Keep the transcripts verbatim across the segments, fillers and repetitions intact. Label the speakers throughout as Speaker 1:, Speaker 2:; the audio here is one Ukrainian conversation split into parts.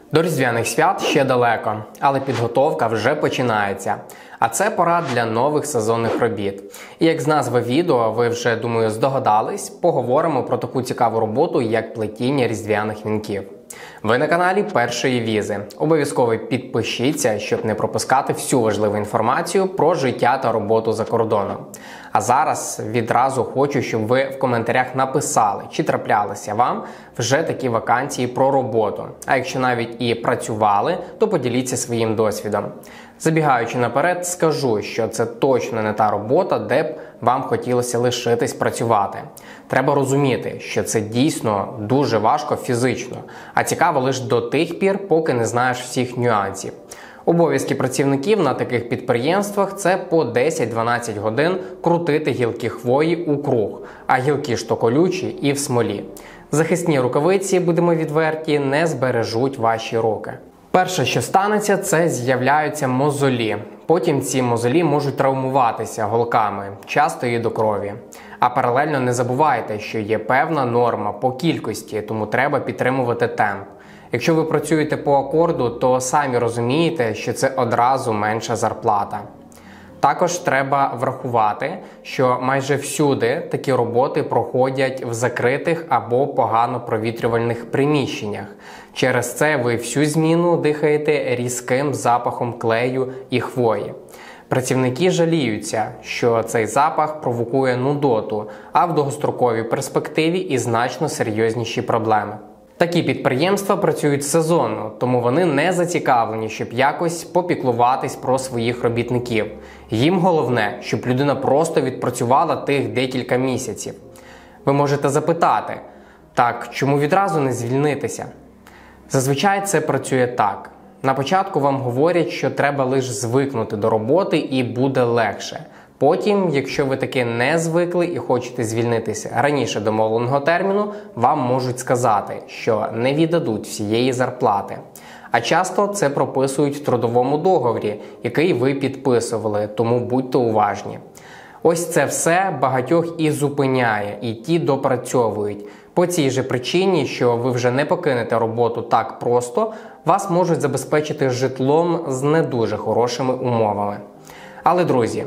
Speaker 1: До різдвяних свят ще далеко, але підготовка вже починається. А це пора для нових сезонних робіт. І як з назви відео ви вже, думаю, здогадались, поговоримо про таку цікаву роботу, як плетіння різдвяних вінків. Ви на каналі Першої візи. Обов'язково підпишіться, щоб не пропускати всю важливу інформацію про життя та роботу за кордоном. А зараз відразу хочу, щоб ви в коментарях написали, чи траплялися вам вже такі вакансії про роботу. А якщо навіть і працювали, то поділіться своїм досвідом. Забігаючи наперед, скажу, що це точно не та робота, де б вам хотілося лишитись працювати. Треба розуміти, що це дійсно дуже важко фізично, а цікаво лише до тих пір, поки не знаєш всіх нюансів. Обов'язки працівників на таких підприємствах – це по десять-дванадцять годин крутити гілки хвої у круг, а гілки ж то колючі і в смолі. Захисні рукавиці, будемо відверті, не збережуть ваші руки. Перше, що станеться, це з'являються мозолі. Потім ці мозолі можуть травмуватися голками, часто і до крові. А паралельно не забувайте, що є певна норма по кількості, тому треба підтримувати темп. Якщо ви працюєте по акорду, то самі розумієте, що це одразу менша зарплата. Також треба врахувати, що майже всюди такі роботи проходять в закритих або погано провітрювальних приміщеннях. Через це ви всю зміну дихаєте різким запахом клею і хвої. Працівники жаліються, що цей запах провокує нудоту, а в довгостроковій перспективі і значно серйозніші проблеми. Такі підприємства працюють сезонно, тому вони не зацікавлені, щоб якось попіклуватись про своїх робітників. Їм головне, щоб людина просто відпрацювала тих декілька місяців. Ви можете запитати, так чому відразу не звільнитися? Зазвичай це працює так. На початку вам говорять, що треба лише звикнути до роботи і буде легше. Потім, якщо ви таки не звикли і хочете звільнитися раніше домовленого терміну, вам можуть сказати, що не віддадуть всієї зарплати. А часто це прописують в трудовому договорі, який ви підписували, тому будьте уважні. Ось це все багатьох і зупиняє, і ті допрацьовують. По цій же причині, що ви вже не покинете роботу так просто, вас можуть забезпечити житлом з не дуже хорошими умовами. Але, друзі,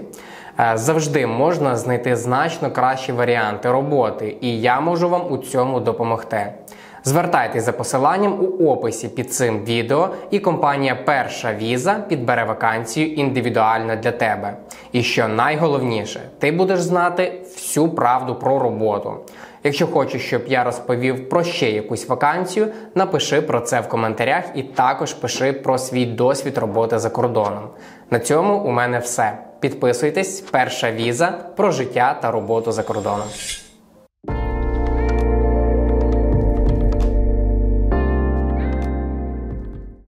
Speaker 1: завжди можна знайти значно кращі варіанти роботи, і я можу вам у цьому допомогти. Звертайтесь за посиланням у описі під цим відео, і компанія Перша віза підбере вакансію індивідуально для тебе. І що найголовніше, ти будеш знати всю правду про роботу. Якщо хочеш, щоб я розповів про ще якусь вакансію, напиши про це в коментарях і також пиши про свій досвід роботи за кордоном. На цьому у мене все. Підписуйтесь, Перша віза, про життя та роботу за кордоном.